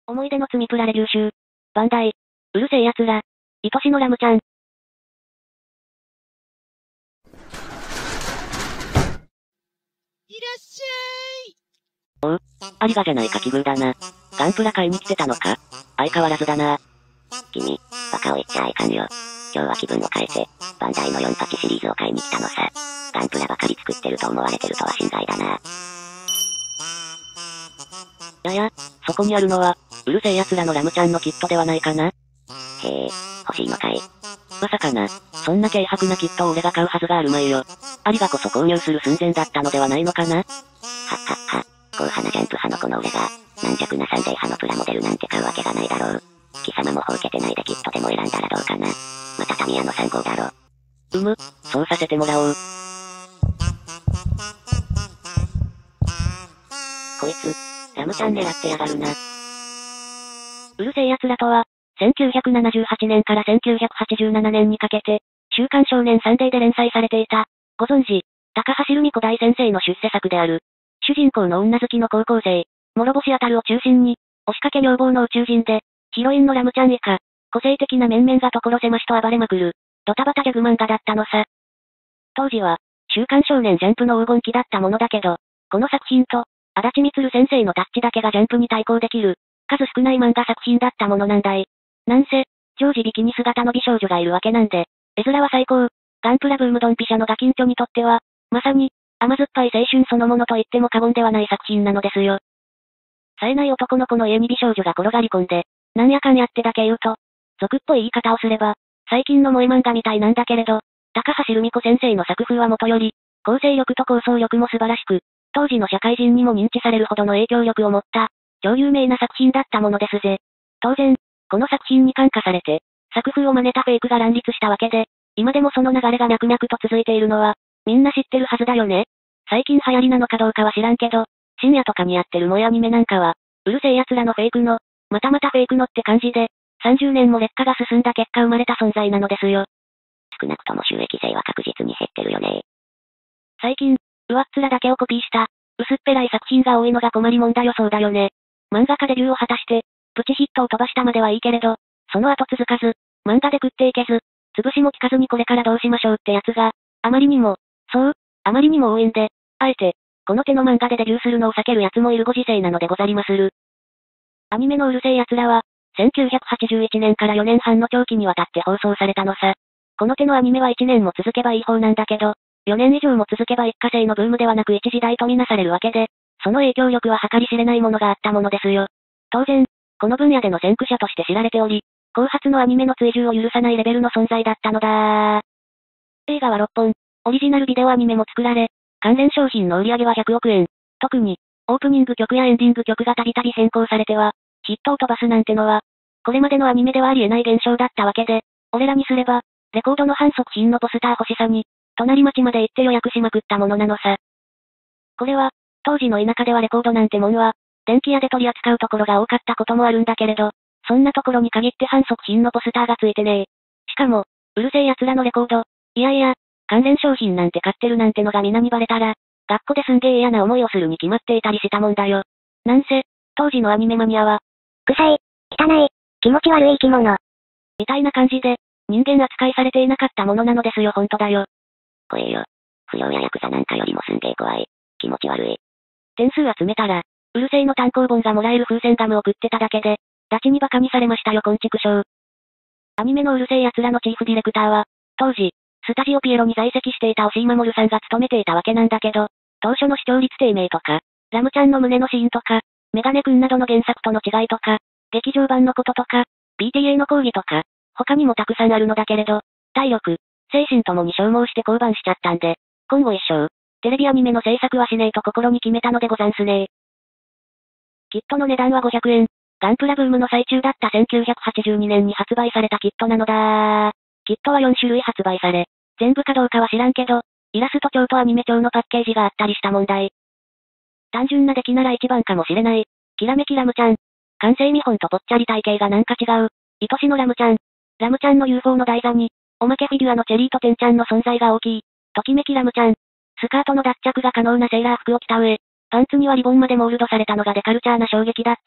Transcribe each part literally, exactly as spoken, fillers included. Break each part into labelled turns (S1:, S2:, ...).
S1: 思い出の罪プラレビュー集。バンダイ。うるせえ奴ら。愛しのラムちゃん。い
S2: らっし
S1: ゃい。おう。ありがじゃないか奇遇だな。ガンプラ買いに来てたのか。相変わらずだな。
S3: 君、バカを言っちゃいかんよ。今日は気分を変えて、バンダイのよんパチシリーズを買いに来たのさ。ガンプラばかり作ってると思われてるとは心外だな。
S1: やや、そこにあるのは、うるせえ奴らのラムちゃんのキットではないかな。
S3: へえ、欲しいのかい。
S1: まさかな、そんな軽薄なキットを俺が買うはずがあるまいよ。ありがこそ購入する寸前だったのではないのかな。はっは
S3: っは、硬派なジャンプ派のこの俺が、軟弱なサンデー派のプラモデルなんて買うわけがないだろう。貴様もほうけてないでキットでも選んだらどうかな。またタミヤのさん号だろ。
S1: うむ、そうさせてもらおう。こいつ、ラムちゃん狙ってやがるな。うるせえ奴らとは、せんきゅうひゃくななじゅうはちねんからせんきゅうひゃくはちじゅうななねんにかけて、週刊少年サンデーで連載されていた、ご存知、高橋留美子大先生の出世作である。主人公の女好きの高校生、諸星あたるを中心に、押しかけ女房の宇宙人で、ヒロインのラムちゃん以下、個性的な面々が所狭しと暴れまくる、ドタバタギャグ漫画だったのさ。当時は、週刊少年ジャンプの黄金期だったものだけど、この作品と、足立みつる先生のタッチだけがジャンプに対抗できる、数少ない漫画作品だったものなんだい。なんせ、常時ビキニ姿の美少女がいるわけなんで、絵面は最高。ガンプラブームドンピシャのガキンチョにとっては、まさに、甘酸っぱい青春そのものと言っても過言ではない作品なのですよ。冴えない男の子の家に美少女が転がり込んで、なんやかんやってだけ言うと、俗っぽい言い方をすれば、最近の萌え漫画みたいなんだけれど、高橋留美子先生の作風はもとより、構成力と構想力も素晴らしく、当時の社会人にも認知されるほどの影響力を持った、超有名な作品だったものですぜ。当然、この作品に感化されて、作風を真似たフェイクが乱立したわけで、今でもその流れが脈々と続いているのは、みんな知ってるはずだよね。最近流行りなのかどうかは知らんけど、深夜とかにやってる萌えアニメなんかは、うるせえ奴らのフェイクの、またまたフェイクのって感じで、さんじゅうねんも劣化が進んだ結果生まれた存在なのですよ。
S3: 少なくとも収益性は確実に減ってるよね。
S1: 最近、上っ面だけをコピーした、薄っぺらい作品が多いのが困りもんだよそうだよね。漫画家デビューを果たして、プチヒットを飛ばしたまではいいけれど、その後続かず、漫画で食っていけず、潰しも効かずにこれからどうしましょうってやつが、あまりにも、そう、あまりにも多いんで、あえて、この手の漫画でデビューするのを避けるやつもいるご時世なのでござりまする。アニメのうるせえ奴らは、せんきゅうひゃくはちじゅういちねんからよねんはんの長期にわたって放送されたのさ。この手のアニメはいちねんも続けばいい方なんだけど、よねん以上も続けば一過性のブームではなく一時代とみなされるわけで、その影響力は計り知れないものがあったものですよ。当然、この分野での先駆者として知られており、後発のアニメの追従を許さないレベルの存在だったのだ。映画はろっぽん、オリジナルビデオアニメも作られ、関連商品の売り上げはひゃくおくえん。特に、オープニング曲やエンディング曲がたびたび変更されては、ヒットを飛ばすなんてのは、これまでのアニメではありえない現象だったわけで、俺らにすれば、レコードの反則品のポスター欲しさに、隣町まで行って予約しまくったものなのさ。これは、当時の田舎ではレコードなんてもんは、電気屋で取り扱うところが多かったこともあるんだけれど、そんなところに限って反則品のポスターがついてねえ。しかも、うるせえ奴らのレコード、いやいや、関連商品なんて買ってるなんてのが皆にバレたら、学校ですんげえ嫌な思いをするに決まっていたりしたもんだよ。なんせ、当時のアニメマニアは、
S4: 臭い、汚い、気持ち悪い生き物。
S1: みたいな感じで、人間扱いされていなかったものなのですよほんとだよ。
S3: 怖えよ。不良やヤクザなんかよりもすんげえ怖い。気持ち悪い。
S1: 点数集めたら、うるせえの単行本がもらえる風船ガムを食ってただけで、ダチにバカにされましたよこんちくしょう。アニメのうるせえ奴らのチーフディレクターは、当時、スタジオピエロに在籍していた押井守さんが務めていたわけなんだけど、当初の視聴率低迷とか、ラムちゃんの胸のシーンとか、メガネくんなどの原作との違いとか、劇場版のこととか、ピーティーエー の講義とか、他にもたくさんあるのだけれど、体力、精神ともに消耗して降板しちゃったんで、今後一生、テレビアニメの制作はしねえと心に決めたのでござんすね。キットの値段はごひゃくえん。ガンプラブームの最中だったせんきゅうひゃくはちじゅうにねんに発売されたキットなのだ。キットはよんしゅるい発売され、全部かどうかは知らんけど、イラスト帳とアニメ帳のパッケージがあったりした問題。単純な出来なら一番かもしれない。きらめきラムちゃん。完成見本とぽっちゃり体型がなんか違う。愛しのラムちゃん。ラムちゃんの ユーフォー の台座に、おまけフィギュアのチェリーとテンちゃんの存在が大きい。ときめきラムちゃん。スカートの脱着が可能なセーラー服を着た上、パンツにはリボンまでモールドされたのがデカルチャーな衝撃だった。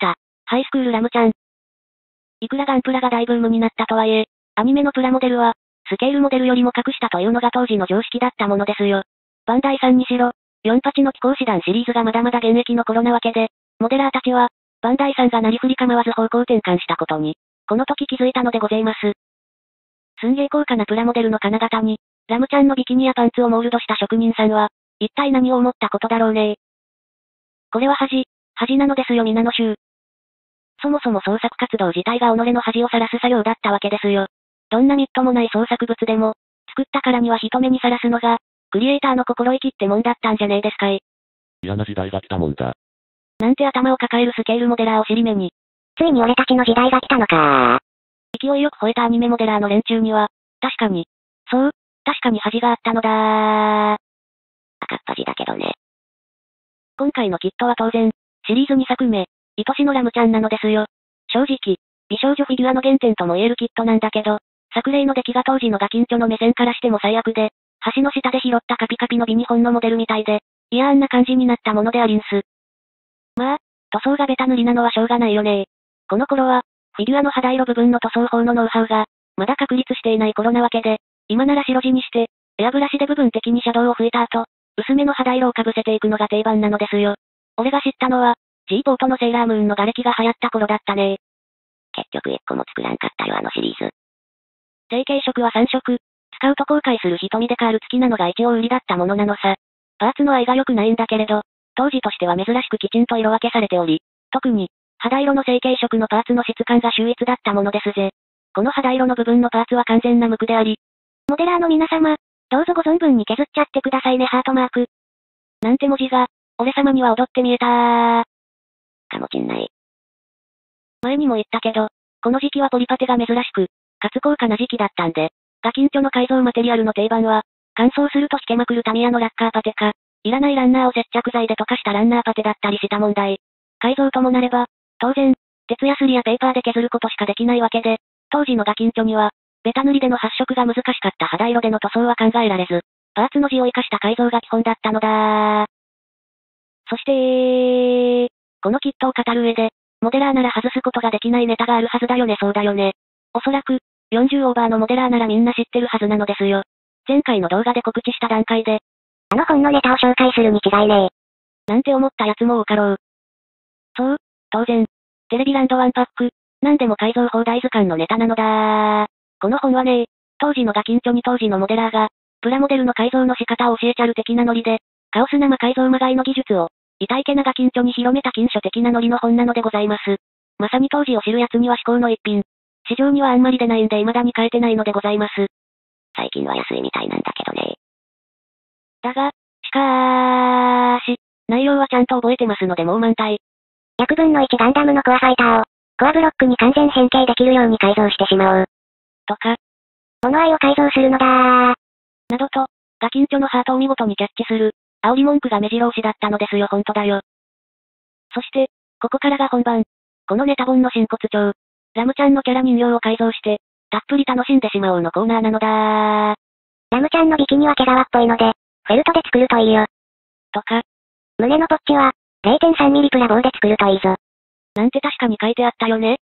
S1: ハイスクールラムちゃん。いくらガンプラが大ブームになったとはいえ、アニメのプラモデルは、スケールモデルよりも格下というのが当時の常識だったものですよ。バンダイさんにしろ、よんはちの機甲師団シリーズがまだまだ現役の頃なわけで、モデラーたちは、バンダイさんがなりふり構わず方向転換したことに、この時気づいたのでございます。すんげー高価なプラモデルの金型に、ラムちゃんのビキニやパンツをモールドした職人さんは、一体何を思ったことだろうね。これは恥、恥なのですよ皆の衆。そもそも創作活動自体が己の恥を晒す作業だったわけですよ。どんなみっともない創作物でも、作ったからには人目にさらすのが、クリエイターの心意気ってもんだったんじゃねえですかい。
S3: 嫌な時代が来たもんだ。
S1: なんて頭を抱えるスケールモデラーを尻目に。
S4: ついに俺たちの時代が来たのか。
S1: 勢いよく吠えたアニメモデラーの連中には、確かに、そう、確かに恥があったのだー。
S3: 赤っ恥だけどね。
S1: 今回のキットは当然、シリーズにさくめ、愛しのラムちゃんなのですよ。正直、美少女フィギュアの原点とも言えるキットなんだけど、作例の出来が当時のガキンチョの目線からしても最悪で、橋の下で拾ったカピカピのビニホンのモデルみたいで、いやあんな感じになったものでありんす。まあ、塗装がベタ塗りなのはしょうがないよね。この頃は、フィギュアの肌色部分の塗装法のノウハウが、まだ確立していない頃なわけで、今なら白地にして、エアブラシで部分的にシャドウを吹いた後、薄めの肌色をかぶせていくのが定番なのですよ。俺が知ったのは、G ポートのセーラームーンの瓦礫が流行った頃だったね。
S3: 結局一個も作らんかったよあのシリーズ。
S1: 成型色はさん色。使うと後悔する瞳デカール付きなのが一応売りだったものなのさ。パーツの合いが良くないんだけれど、当時としては珍しくきちんと色分けされており、特に、肌色の成型色のパーツの質感が秀逸だったものですぜ。この肌色の部分のパーツは完全な無垢であり、
S4: モデラーの皆様、どうぞご存分に削っちゃってくださいねハートマーク。
S1: なんて文字が、俺様には踊って見えたー。
S3: かもちんない。
S1: 前にも言ったけど、この時期はポリパテが珍しく、かつ高価な時期だったんで、ガキンチョの改造マテリアルの定番は、乾燥すると引けまくるタミヤのラッカーパテか、いらないランナーを接着剤で溶かしたランナーパテだったりした問題。改造ともなれば、当然、鉄やすりやペーパーで削ることしかできないわけで、当時のガキンチョには、ベタ塗りでの発色が難しかった肌色での塗装は考えられず、パーツの字を生かした改造が基本だったのだ。そして、このキットを語る上で、モデラーなら外すことができないネタがあるはずだよねそうだよね。おそらく、よんじゅうオーバーのモデラーならみんな知ってるはずなのですよ。前回の動画で告知した段階で、
S4: あの本のネタを紹介するに違いね
S1: え。なんて思ったやつも多かろう。そう、当然。テレビランドワンパック、なんでも改造放題図鑑のネタなのだ。この本はね、当時のガキンチョに当時のモデラーが、プラモデルの改造の仕方を教えちゃる的なノリで、カオスな魔改造まがいの技術を、痛いけなガキンチョに広めた禁書的なノリの本なのでございます。まさに当時を知る奴には至高の一品。市場にはあんまり出ないんで未だに買えてないのでございます。
S3: 最近は安いみたいなんだけどね。
S1: だが、しかーし、内容はちゃんと覚えてますのでもう満体。
S4: ひゃくぶんのいちガンダムのコアファイターを、コアブロックに完全変形できるように改造してしまおう。
S1: とか、
S4: 物合いを改造するのだー。
S1: などと、ガキンチョのハートを見事にキャッチする、煽り文句が目白押しだったのですよほんとだよ。そして、ここからが本番。このネタ本の真骨頂。ラムちゃんのキャラ人形を改造して、たっぷり楽しんでしまおうのコーナーなのだー。
S4: ラムちゃんのビキニは毛皮っぽいので、フェルトで作るといいよ。
S1: とか、
S4: 胸のポッチは、れいてんさんミリプラ棒で作るといいぞ。
S1: なんて確かに書いてあったよね。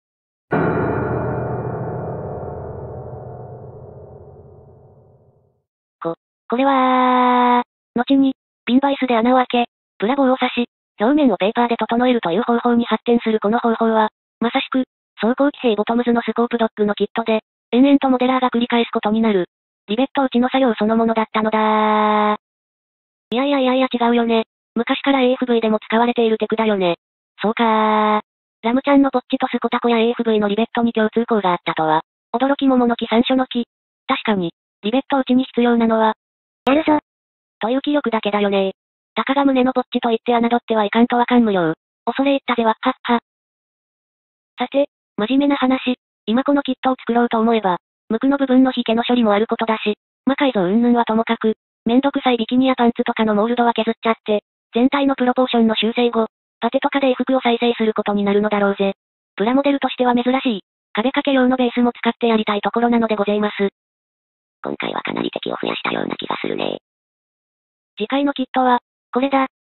S1: こ、これは、後に、ピンバイスで穴を開け、プラ棒を刺し、表面をペーパーで整えるという方法に発展するこの方法は、まさしく、装甲騎兵ボトムズのスコープドッグのキットで、延々とモデラーが繰り返すことになる。リベット打ちの作業そのものだったのだ。いやいやいやいや違うよね。昔から エーエフブイ でも使われているテクだよね。そうかー。ラムちゃんのポッチとスコタコや エーエフブイ のリベットに共通項があったとは。驚き桃の木三所の木。確かに、リベット打ちに必要なのは、
S4: やるぞ。
S1: という気力だけだよね。たかが胸のポッチと言って侮ってはいかんとは感無量。恐れ入ったぜわっはっは。さて、真面目な話。今このキットを作ろうと思えば、無垢の部分の引けの処理もあることだし、魔改造云々はともかく、めんどくさいビキニやパンツとかのモールドは削っちゃって、全体のプロポーションの修正後、パテとかで衣服を再生することになるのだろうぜ。プラモデルとしては珍しい、壁掛け用のベースも使ってやりたいところなのでございます。
S3: 今回はかなり敵を増やしたような気がするね。
S1: 次回のキットは、これだ。